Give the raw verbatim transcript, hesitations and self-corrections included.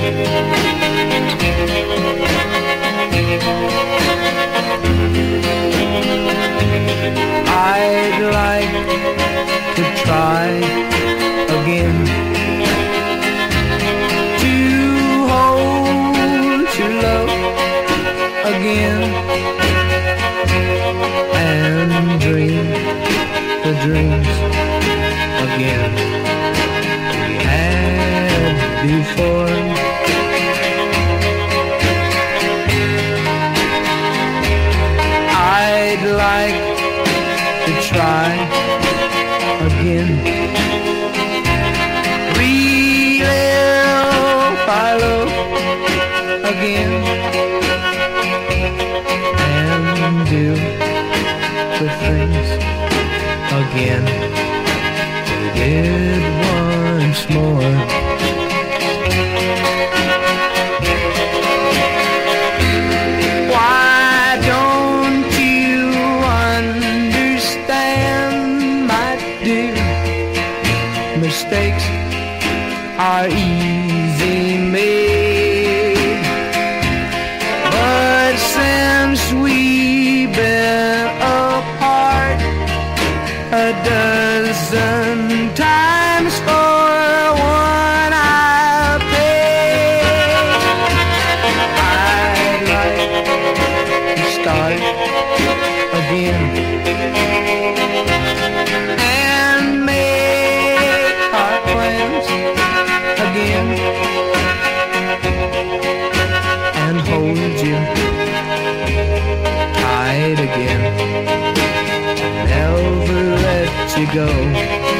I'd like to try again to hold your love again and dream the dreams again we had before. I'd like to try again, relive my love again, and do the things again we did once more. Mistakes are easy made, but since we've been apart a dozen times for one I paid, I'd like to start again and make our plans again and hold you tight again, never let you go.